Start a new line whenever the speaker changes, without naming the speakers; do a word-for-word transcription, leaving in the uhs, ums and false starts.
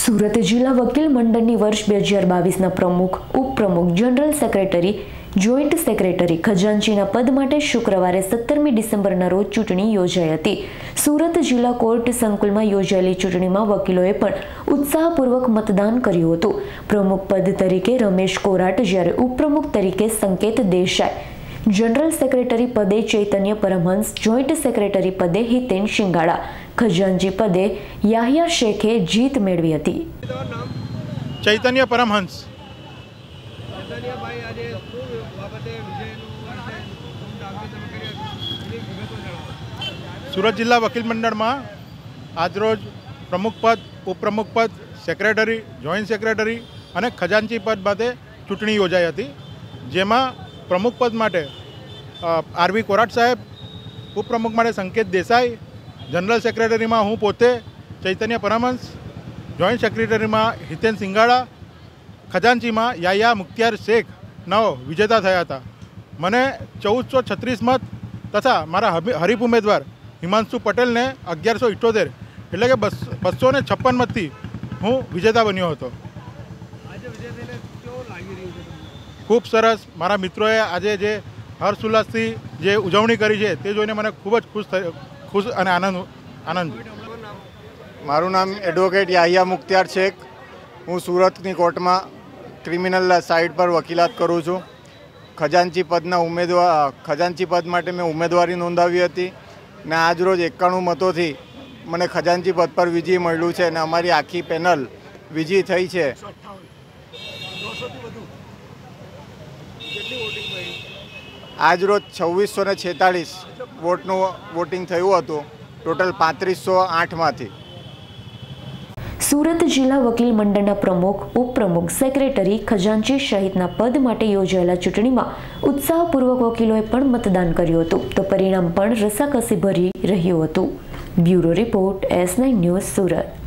સુરત જિલ્લા વકીલ મંડળની વર્ષ બે હજાર બાવીસના પ્રમુખ, ઉપપ્રમુખ, જનરલ સેક્રેટરી, જોઈન્ટ સેક્રેટરી, ખજાનચીના પદ માટે શુક્રવારે સત્તરમી ડિસેમ્બરના રોજ ચૂંટણી યોજાઈ હતી। સુરત જિલ્લા કોર્ટ સંકુલમાં યોજાયેલી ચૂંટણીમાં વકીલોએ પણ ઉત્સાહપૂર્વક મતદાન કર્યું હતું। પ્રમુખ પદ તરીકે રમેશ કોરાટ, જ્યારે ઉપપ્રમુખ તરીકે સંકેત દેસાઈ, जनरल सेक्रेटरी पदे चैतन्य परमहंस, जॉइंट सेक्रेटरी पदे हितेन शिंगाड़ा, खजांची पदे याहिया शेखे जीत मेळवी हती।
चैतन्य परमहंस सूरत जिला वकील मंडल में आज रोज प्रमुख पद, उपप्रमुख पद, सेक्रेटरी, जॉइंट सेक्रेटरी और खजांची पद बाबते चूंटणी योजाई हती। जेमां प्रमुख पद माटे आरवी कोराट साहेब, उपप्रमुख माटे संकेत देसाई, जनरल सेक्रेटरी में हूँ पोते चैतन्य परमहंस, जॉइंट सेक्रेटरी में हितेन सिंगाड़ा, खजांची में याहिया मुख्तियार शेख नव विजेता थया था। मने चौदह सौ छत्रीस मत तथा मारा हरीफ उम्मीदवार हिमांशु पटेल ने अगियार सौ इठोतेर एटले के बस बसो ने छप्पन मत थी हूँ विजेता बन्यो हतो। खूब सरस मारा मित्रोए आजे जे हर्ष उल्लासथी जे उजवणी करी छे ते जोईने मने खूब ज खुश खुश अने आनंद आनंद।
मारू नाम एडवोकेट याहिया मुख्तियार शेख, हूँ सूरतनी कोर्ट में क्रिमिनल साइड पर वकीलात करूँ छूँ। खजांची पदना उम्मीदवार खजांची पद माटे मैं उम्मीदवारी नोंधावी हती ने आज रोज एकाणु मतोथी मने खजांची पद पर विजय मळ्युं छे ने अमारी आखी पेनल विजयी थई छे। आज रोज छवीस सौ ने छेतालीस वोटनु वोटिंग थयुं हतुं, टोटल पैंतीस सौ आठ मांथी।
सूरत जिला वकील मंडळना प्रमुख, उपप्रमुख, सेक्रेटरी, खजांची सहितना पद माटे योजाયેલા ચૂંટણીમાં ઉત્સાહપૂર્વક વકીલોએ પણ મતદાન કર્યું હતું, તો પરિણામ પણ રસાકસી ભરી રહ્યું હતું। Bureau report, S nine news, Surat.